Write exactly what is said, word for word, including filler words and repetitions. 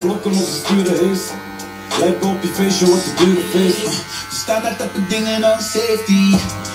Blokken als het sturen is. Lijp op je feestje, wat de deur feest. Er staan daar tappen dingen als safety.